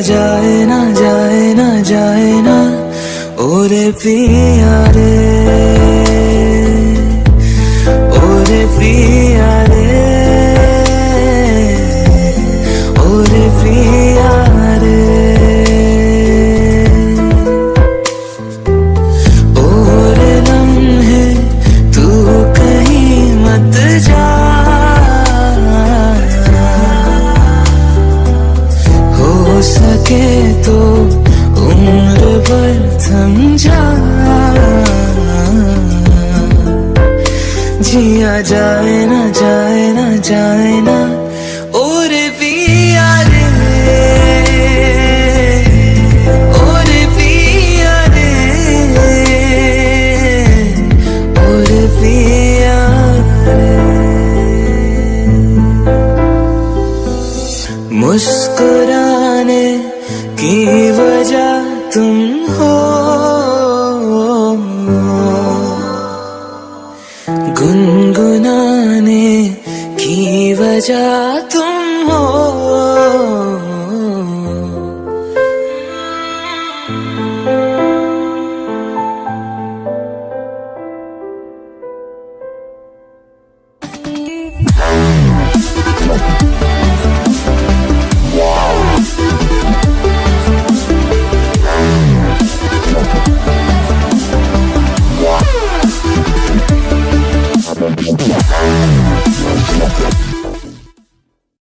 जाए ना जाए ना जाए ना ओरे पिया रे, ओरे पिया रे, ओरे पिया रे। ओरे लम्हे तू कहीं मत जा, हो सके तो उम्र भर थम जा, जिया जाए ना जाए ना जाए ना ओरे पिया रे, ओरे पिया रे, ओरे पिया रे। मुस्कुराने की वजह तुम हो, गुनगुनाने की वजह तुम हो।